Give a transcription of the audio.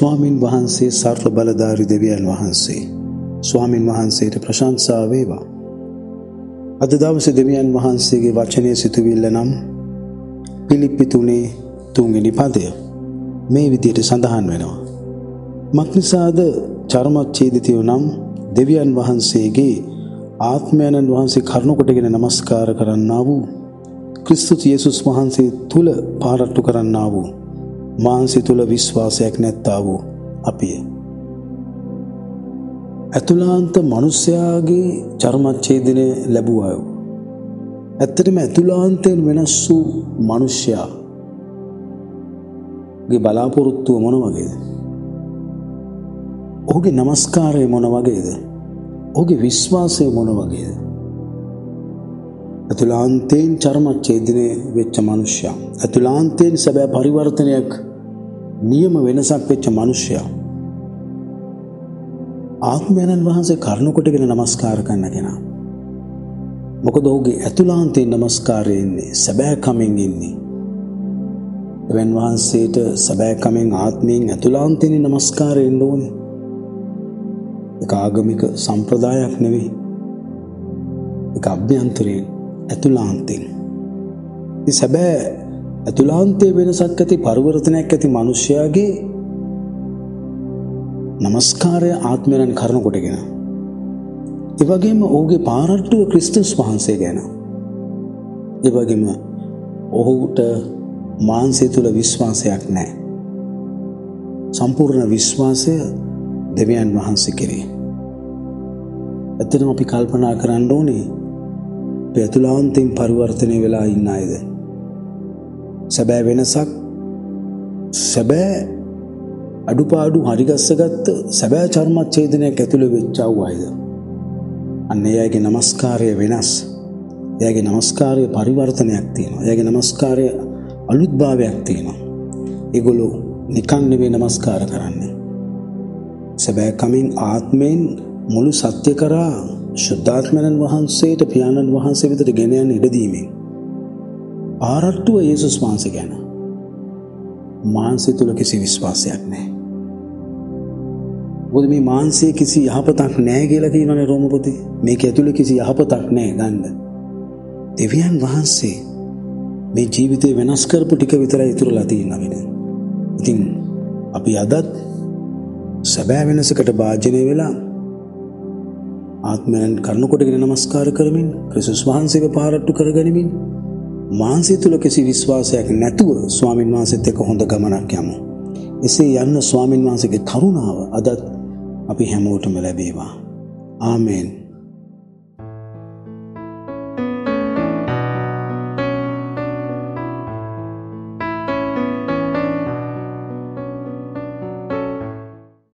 ස්වාමින් වහන්සේ සර්ව බලධාරී දෙවියන් වහන්සේ ස්වාමින් වහන්සේට ප්‍රශංසා වේවා. අද දවසේ දෙවියන් වහන්සේගේ වචනයේ සිටවිල්ල නම් පිලිප්පි 3:3 පදය මේ විදිහට සඳහන් වෙනවා. මක්නිසාද චර්මච්ඡේදිතයෝ නම් දෙවියන් වහන්සේගේ ආත්මයන්න් වහන්සේ කරුණ කොටගෙන නමස්කාර කරන්නා වූ ක්‍රිස්තුස් යේසුස් වහන්සේ තුල පාරට්ටු කරන්නා වූ මාංශය තුල විශ්වාසයක් නැත්තා වූ අපිය. අතුලාන්ත මිනිසයාගේ චර්මච්ඡේදනය ලැබුවා. ඇත්තටම අතුලාන්තයෙන් වෙනස් වූ මිනිසයාගේ බලාපොරොත්තුව මොන වගේද? ඔහුගේ නමස්කාරය මොන වගේද? ඔහුගේ විශ්වාසය මොන වගේද? අතුලාන්තයෙන් චර්මච්ඡේදනය වෙච්ච මිනිසයා, අතුලාන්තයෙන් සැබෑ පරිවර්තනයක් නියම වෙනසක් වෙච්ච මිනිසයා, ආත්මයන්න් වහන්සේ කරුණ කොටගෙන නමස්කාර කරන කෙනා. මොකද ඔහුගේ අතුලාන්තයෙන් නමස්කාරය ඉන්නේ, සැබෑ කමෙන් ඉන්නේ. දෙවියන් වහන්සේට සැබෑ කමෙන් ආත්මයෙන් අතුලාන්තයෙන් නමස්කාරය ඉන්න ඕනේ. ඒක ආගමික සම්ප්‍රදායක් නෙවෙයි. ඒක අභ්‍යන්තරයෙන් අතුලාන්තයෙන්. මේ සැබෑ අතුලාන්තයේ වෙනසක් ඇති පරිවර්තනයක් ඇති මිනිසයාගේ නමස්කාරය ආත්මයන් කරුණ කොටගෙන. ඒ වගේම ඔහුගේ පාරට්ටුව ක්‍රිස්තුස් වහන්සේ ගැන. ඒ වගේම ඔහුට මාංශය තුල විශ්වාසයක් නැහැ. සම්පූර්ණ විශ්වාසය දෙවියන් වහන්සේ කෙරේ. ඇත්තටම අපි කල්පනා කරන්න ඕනේ පෙතුලාන්තයෙන් පරිවර්තනය වෙලා ඉන්න අයද? සැබෑ වෙනසක්, සැබෑ අඩුපාඩු හරිගස්සගත්ත සැබෑ චර්මච්ඡේදනයක් ඇතුළේ වෙච්චව අයද? අන්න එයාගේ නමස්කාරය වෙනස්. එයාගේ නමස්කාරය පරිවර්තනයක් තියෙනවා. එයාගේ නමස්කාරය අලුත්භාවයක් තියෙනවා. ඒගොල්ලෝ නිකන් නෙවෙයි නමස්කාර කරන්නේ. සැබෑ කමින් ආත්මයෙන් මුළු සත්‍ය කරා ශුද්ධාත්මයන් වහන්සේට පියාණන් වහන්සේ වෙතට ගෙන යන ඉඩ දීමෙන් පාරට්ටුව යේසුස් වහන්සේ ගැන. මාංශය තුල කිසි විශ්වාසයක් නැහැ. මොකද මේ මාංශයේ කිසි යහපතක් නැහැ කියලා කියනනේ රෝම පොතේ. මේක ඇතුලේ කිසි යහපතක් නැහැ ගන්න. දෙවියන් වහන්සේ මේ ජීවිතේ වෙනස් කරපු ටික විතරයි ඉතුරුලා තියෙන්නේ. ඉතින් අපි අදත් සැබෑ වෙනසකට භාජනය වෙලා ආත්මයන් කරුණ කොටගෙන නමස්කාර කරමින් ක්‍රිස්තුස් වහන්සේව පාරට්ටු කරගනිමින් මාංශය තුල කිසි විශ්වාසයක් නැතුව ස්වාමින් වහන්සේත් එක්ක හොඳ ගමනක් යමු. එසේ යන්න ස්වාමින් වහන්සේගේ කරුණාව අදත් අපි හැමෝටම ලැබේවා. ආමේන්.